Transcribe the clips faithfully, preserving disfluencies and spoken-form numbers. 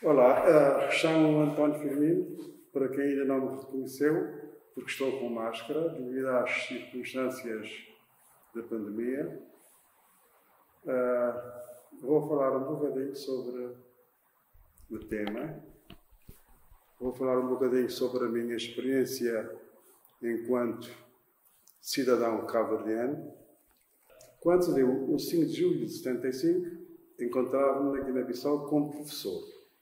Olá, uh, chamo-me António Firmino, para quem ainda não me reconheceu, porque estou com máscara devido às circunstâncias da pandemia. Uh, vou falar um bocadinho sobre o tema. Vou falar um bocadinho sobre a minha experiência enquanto cidadão cabo-verdiano. Quando se deu o cinco de julho de setenta e cinco, encontrava-me na Guiné-Bissau como professor.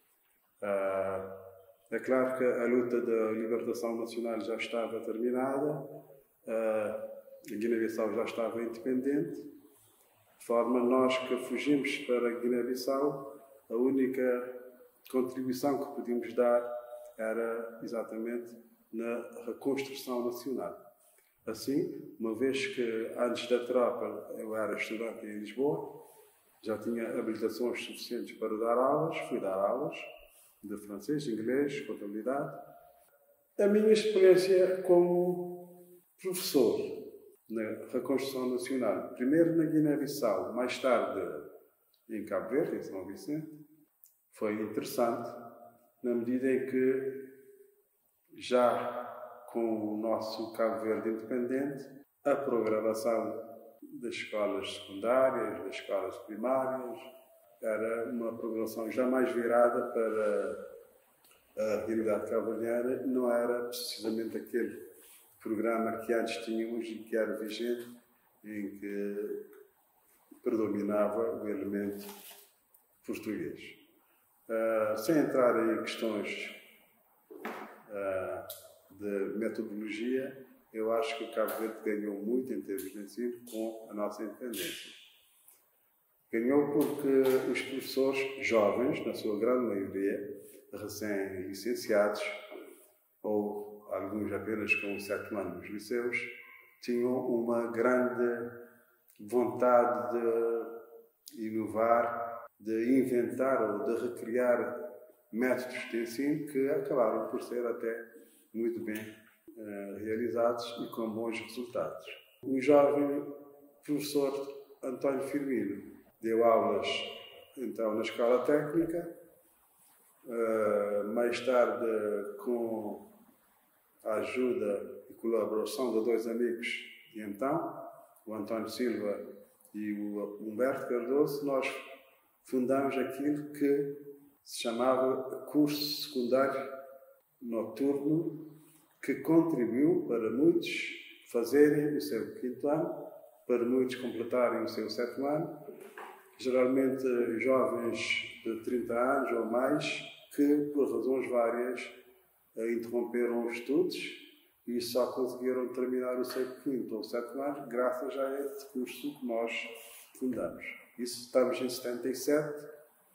Uh, é claro que a luta da libertação nacional já estava terminada, uh, a Guiné-Bissau já estava independente, de forma nós que fugimos para a Guiné-Bissau, a única contribuição que podíamos dar era exatamente na reconstrução nacional. Assim, uma vez que antes da tropa eu era estudante em Lisboa, já tinha habilitações suficientes para dar aulas, fui dar aulas de francês, inglês, contabilidade. A minha experiência como professor na reconstrução nacional, primeiro na Guiné-Bissau, mais tarde em Cabo Verde, em São Vicente, foi interessante, na medida em que já com o nosso Cabo Verde independente, a programação das escolas secundárias, das escolas primárias, era uma programação já mais virada para a realidade cabo-verdiana, não era precisamente aquele programa que antes tínhamos e que era vigente, em que predominava o elemento português. Uh, sem entrar em questões uh, de metodologia, eu acho que o Cabo Verde ganhou muito em termos de ensino com a nossa independência. Ganhou porque os professores jovens, na sua grande maioria, recém-licenciados, ou alguns apenas com sete anos nos liceus, tinham uma grande vontade de inovar, de inventar ou de recriar métodos de ensino que acabaram por ser até muito bem uh, realizados e com bons resultados. O jovem professor António Firmino deu aulas, então, na escola técnica, uh, mais tarde, com a ajuda e colaboração de dois amigos de então, o António Silva e o Humberto Cardoso, nós fundamos aquilo que se chamava curso secundário noturno, que contribuiu para muitos fazerem o seu quinto ano, para muitos completarem o seu sétimo ano, geralmente jovens de trinta anos ou mais, que por razões várias interromperam os estudos e só conseguiram terminar o seu quinto ou sétimo ano graças a este curso que nós fundamos. Isso estamos em setenta e sete,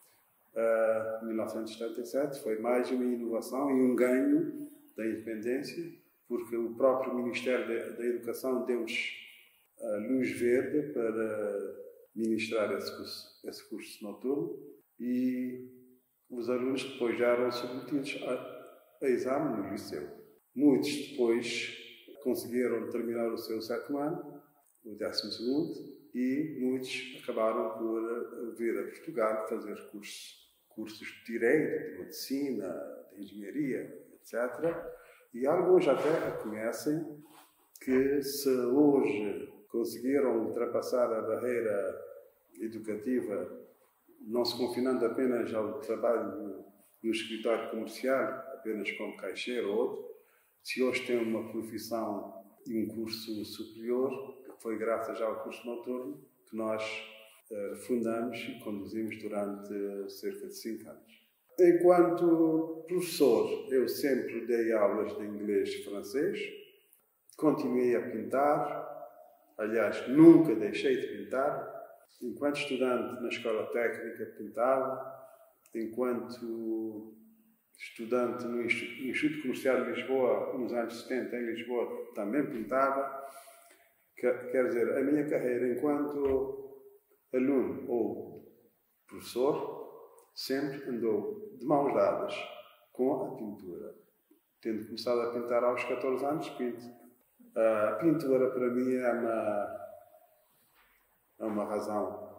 uh, mil novecentos e setenta e sete, foi mais uma inovação e um ganho da independência, porque o próprio Ministério da Educação deu-nos a luz verde para ministrar esse curso, esse curso noturno, e os alunos depois já eram submetidos a, a exame no liceu. Muitos depois conseguiram terminar o seu sétimo ano, o décimo segundo, e muitos acabaram por vir a Portugal fazer cursos, cursos de Direito, de Medicina, de Engenharia, etcétera. E alguns até reconhecem que se hoje conseguiram ultrapassar a barreira educativa, não se confinando apenas ao trabalho no, no escritório comercial, apenas como caixeiro ou outro, se hoje tem uma profissão e um curso superior, foi graças ao curso noturno que nós uh, fundamos e conduzimos durante uh, cerca de cinco anos. Enquanto professor, eu sempre dei aulas de inglês e francês, continuei a pintar, aliás, nunca deixei de pintar. Enquanto estudante na escola técnica, pintava. Enquanto estudante no Instituto Comercial de Lisboa, nos anos setenta, em Lisboa, também pintava. Quer dizer, a minha carreira enquanto aluno ou professor sempre andou de mãos dadas com a pintura. Tendo começado a pintar aos catorze anos, pinto. A pintura, para mim, é uma, é uma razão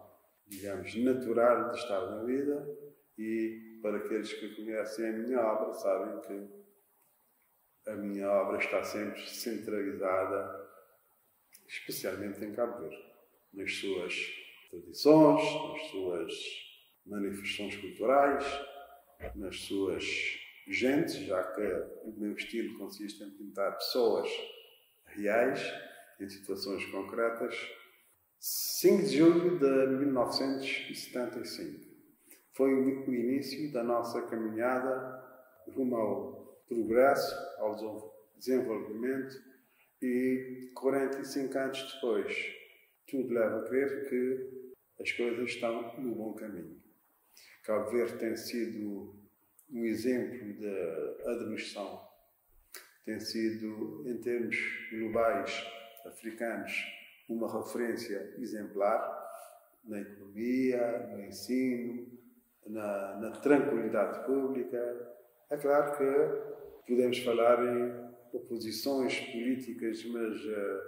digamos, natural de estar na vida, e para aqueles que conhecem a minha obra sabem que a minha obra está sempre centralizada, especialmente em Cabo Verde, nas suas tradições, nas suas manifestações culturais, nas suas gentes, já que o meu estilo consiste em pintar pessoas reais, em situações concretas. cinco de julho de mil novecentos e setenta e cinco foi o início da nossa caminhada rumo ao progresso, ao desenvolvimento, e quarenta e cinco anos depois, tudo leva a crer que as coisas estão no bom caminho. Cabo Verde tem sido um exemplo de administração, tem sido, em termos globais, africanos, uma referência exemplar na economia, no ensino, na, na tranquilidade pública. É claro que podemos falar em oposições políticas, mas uh,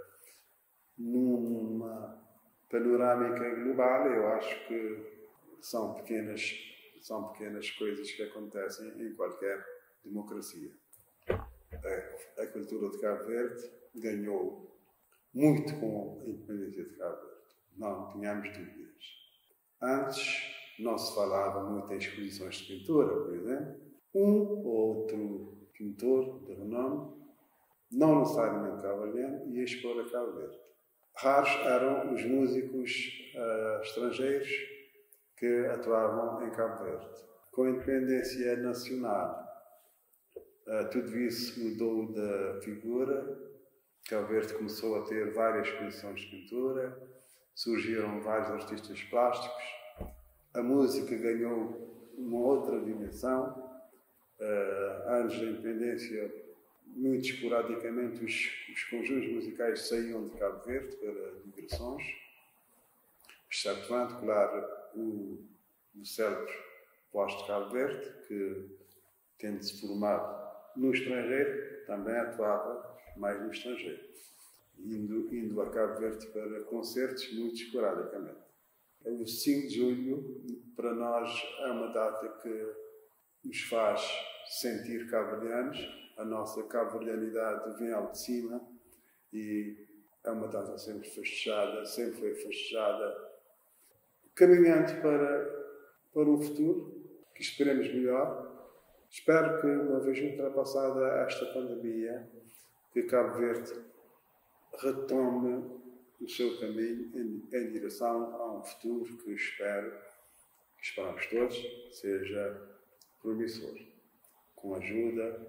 numa panorâmica global, eu acho que são pequenas, são pequenas coisas que acontecem em qualquer democracia. A, a cultura de Cabo Verde ganhou muito com a independência de Cabo Verde. Não tínhamos dúvidas. Antes não se falava muito em exposições de pintura, por exemplo. Um ou outro pintor de renome, não necessariamente cabo-verdiano, ia expor a Cabo Verde. Raros eram os músicos uh, estrangeiros que atuavam em Cabo Verde. Com a independência nacional, uh, tudo isso mudou de figura. Cabo Verde começou a ter várias exposições de pintura, surgiram vários artistas plásticos, a música ganhou uma outra dimensão. Uh, anos da independência, muito esporadicamente, os, os conjuntos musicais saíam de Cabo Verde para migrações, exceptuando, claro, o, o célebre Voz de Cabo Verde, que, tendo-se formado no estrangeiro, também atuava mais no estrangeiro, indo, indo a Cabo Verde para concertos muito esporadicamente. O cinco de julho, para nós, é uma data que nos faz sentir cabo-verdianos. A nossa cabo-verdianidade vem ao de cima e é uma data sempre festejada, sempre foi festejada, caminhando para, para um futuro que esperemos melhor. Espero que, uma vez ultrapassada esta pandemia, que Cabo Verde retome o seu caminho em, em direção a um futuro que espero, que esperamos todos, seja promissor, com a ajuda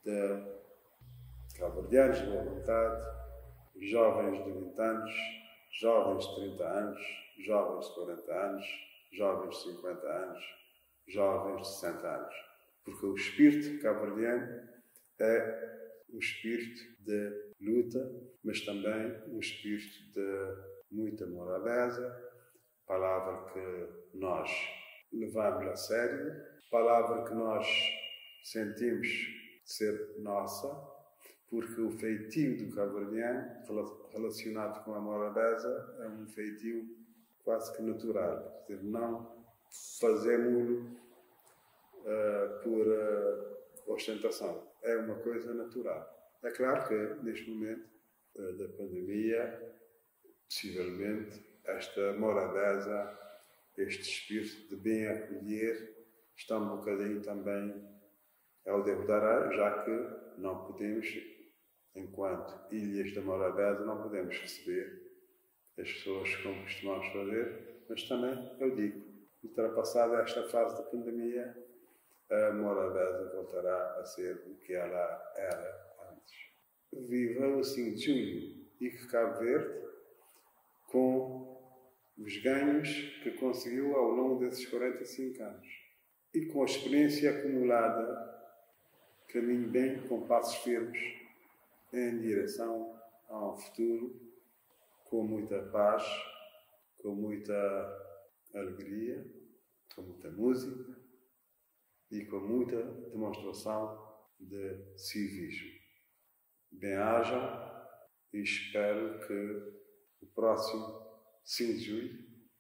de cabo-verdianos de boa vontade, jovens de vinte anos, jovens de trinta anos, jovens de quarenta anos, jovens de cinquenta anos, jovens de sessenta anos. Porque o espírito cabo-verdiano é um espírito de luta, mas também um espírito de muita moraleza, palavra que nós levamos a sério, palavra que nós sentimos ser nossa, porque o feitio do cabo-verdiano, relacionado com a moraleza, é um feitio quase que natural. Quer dizer, não fazemos-lo uh, por uh, ostentação. É uma coisa natural. É claro que, neste momento uh, da pandemia, possivelmente, esta moraleza, este espírito de bem acolher, está um bocadinho também ao devo dar, já que não podemos, enquanto ilhas da moraleza, não podemos receber as pessoas como costumamos fazer, mas também, eu digo, ultrapassada esta fase da pandemia, a moraleza voltará a ser o que ela era antes. Viva o cinco de julho e que Cabo Verde, com os ganhos que conseguiu ao longo desses quarenta e cinco anos e com a experiência acumulada, caminhe bem com passos firmes em direção a um futuro com muita paz, com muita alegria, com muita música e com muita demonstração de civismo. Bem-ajam e espero que o próximo cinco de julho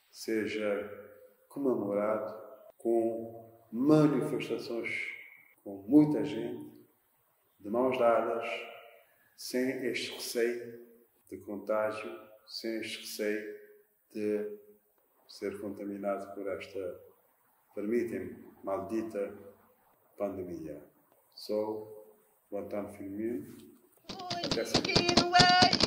seja comemorado com manifestações, com muita gente, de mãos dadas, sem este receio de contágio, sem este receio de ser contaminado por esta, permitem-me, maldita pandemia. Sou o Antônio Firmino. Até sempre.